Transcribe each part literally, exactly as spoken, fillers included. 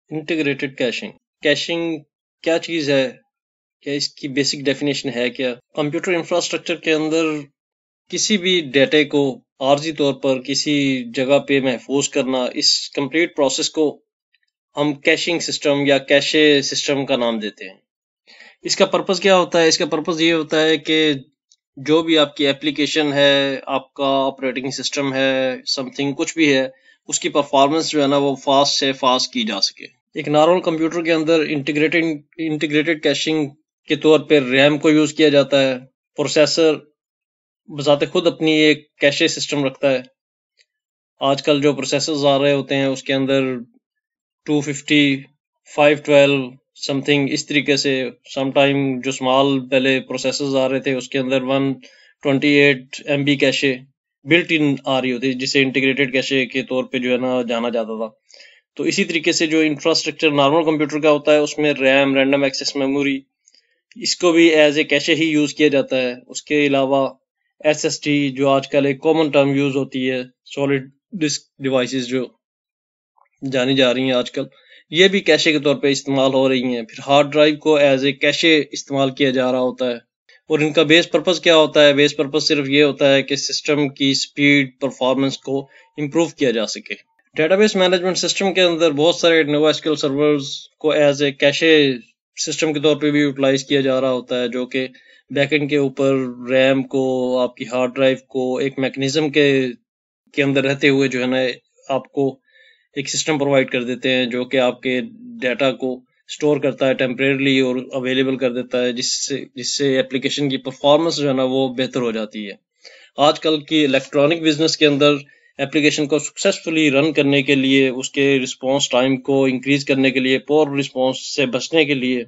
Integrated caching caching کیا چیز ہے؟ کیا اس کی بیسک ڈیفینیشن ہے؟ کیا کمپیوٹر انفراسٹرکچر کے اندر کسی بھی ڈیٹے کو عارضی طور پر کسی جگہ پہ محفوظ کرنا، اس کمپلیٹ پروسیس کو ہم کیشنگ سسٹم یا کیشے سسٹم کا نام دیتے ہیں۔ اس کا پرپز کیا ہوتا ہے؟ اس کا پرپز یہ ہوتا ہے کہ جو بھی آپ کی اپلیکیشن ہے، آپ کا آپریٹنگ سسٹم ہے، سم تھنگ کچھ بھی ہے، اس کی پرفارمنس جو ہے نا وہ فاسٹ سے فاسٹ کی جا سکے۔ ایک نارمل کمپیوٹر کے اندر انٹیگریٹڈ انٹیگریٹڈ کیشنگ کے طور پہ ریم کو یوز کیا جاتا ہے۔ پروسیسر بذات خود اپنی ایک کیشے سسٹم رکھتا ہے۔ آج کل جو پروسیسرز آ رہے ہوتے ہیں اس کے اندر two fifty, five twelve something اس طریقے سے، سم ٹائم جو اسمال پہلے پروسیسرز آ رہے تھے اس کے اندر one twenty eight M B cache built in آ رہی ہوتی، جسے انٹیگریٹڈ کیشے کے طور پہ جو ہے نا جانا جاتا تھا۔ تو اسی طریقے سے جو انفراسٹرکچر نارمل کمپیوٹر کا ہوتا ہے اس میں ریم، رینڈم ایکسیس میموری، اس کو بھی ایز اے کیشے ہی یوز کیا جاتا ہے۔ اس کے علاوہ ایس ایس ٹی جو آج کل ایک کامن ٹرم یوز ہوتی ہے، سالڈ ڈسک ڈیوائسز جو جانی جا رہی ہیں آج کل، یہ بھی کیشے کے طور پہ استعمال ہو رہی ہیں۔ پھر ہارڈ ڈرائیو کو ایز اے کیشے استعمال کیا جا رہا ہوتا ہے۔ اور ان کا بیس پرپز کیا ہوتا ہے؟ بیس پرپز صرف یہ ہوتا ہے کہ سسٹم کی سپیڈ، پرفارمنس کو امپروو کیا جا سکے۔ ڈیٹا بیس مینجمنٹ سسٹم کے اندر بہت سارے no S Q L servers کو ایز اے کیشے سسٹم کے طور پہ بھی یوٹیلائز کیا جا رہا ہوتا ہے، جو کہ بیک اینڈ کے اوپر ریم کو، آپ کی ہارڈ ڈرائیو کو ایک میکنزم کے کے اندر رہتے ہوئے جو ہے نا آپ کو ایک سسٹم پرووائڈ کر دیتے ہیں، جو کہ آپ کے ڈیٹا کو سٹور کرتا ہے ٹیمپریرلی اور اویلیبل کر دیتا ہے، جس سے جس سے ایپلیکیشن کی پرفارمنس جو ہے نا وہ بہتر ہو جاتی ہے۔ آج کل کی الیکٹرانک بزنس کے اندر ایپلیکیشن کو سکسیسفلی رن کرنے کے لیے، اس کے رسپانس ٹائم کو انکریز کرنے کے لیے، پور رسپانس سے بچنے کے لیے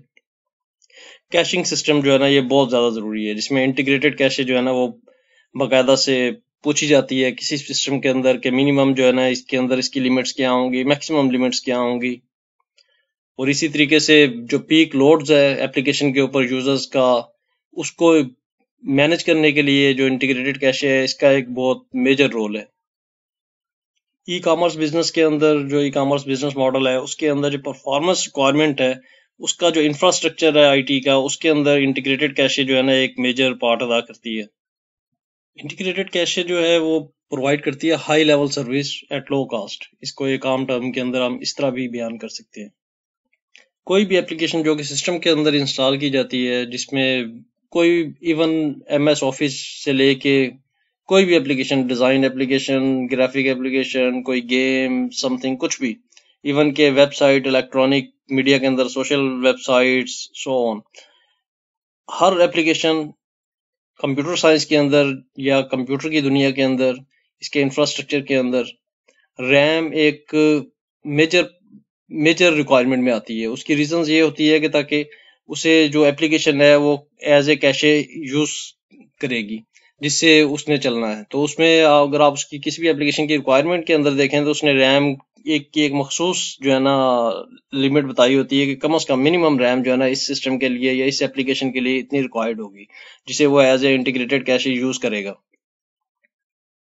کیشنگ سسٹم جو ہے نا یہ بہت زیادہ ضروری ہے، جس میں انٹیگریٹڈ کیشے جو ہے نا وہ باقاعدہ سے پوچھی جاتی ہے کسی سسٹم کے اندر کہ منیمم جو ہے نا اس کے اندر اس کی لمٹس کیا ہوں گی، میکسیمم لمٹس کیا ہوں گی۔ اور اسی طریقے سے جو پیک لوڈز ہے ایپلیکیشن کے اوپر یوزرز کا، اس کو مینج کرنے کے لیے جو انٹیگریٹڈ کیشے ہے اس کا ایک بہت میجر رول ہے۔ ای کامرس بزنس کے اندر جو ای کامرس بزنس ماڈل ہے اس کے اندر جو پرفارمنس ریکوائرمنٹ ہے، اس کا جو انفراسٹرکچر ہے آئی ٹی کا، اس کے اندر انٹیگریٹڈ کیشے جو ہے نا ایک میجر پارٹ ادا کرتی ہے۔ انٹیگریٹڈ کیشے جو ہے وہ پرووائڈ کرتی ہے high level service at low cost. اس کو ایک عام ٹرم کے اندر ہم اس طرح بھی بیان کر سکتے ہیں۔ کوئی بھی اپلیکیشن جو کہ سسٹم کے اندر انسٹال کی جاتی ہے، جس میں کوئی ایون ایم ایس آفس سے لے کے کوئی بھی application, design application, graphic application, کوئی گیم، سم تھنگ کچھ بھی، ایون کہ ویب سائٹ، الیکٹرانک میڈیا کے اندر social websites, so on, ہر اپلیکیشن کمپیوٹر سائنس کے اندر یا کمپیوٹر کی دنیا کے اندر، اس کے انفراسٹرکچر کے اندر ریم ایک میجر میجر ریکوائرمنٹ میں آتی ہے۔ اس کی ریزنز یہ ہوتی ہے کہ تاکہ اسے جو اپلیکیشن ہے وہ ایز اے کیشے یوز کرے گی جس سے اس نے چلنا ہے۔ تو اس میں اگر آپ اس کی کسی بھی اپلیکیشن کی ریکوائرمنٹ کے اندر دیکھیں تو اس نے ریم ایک کی ایک مخصوص جو ہے نا لمٹ بتائی ہوتی ہے کہ کم از کم منیمم ریم جو ہے نا اس سسٹم کے لیے یا اس اپلیکیشن کے لیے اتنی ریکوائرڈ ہوگی، جسے وہ as a integrated cache use کرے گا۔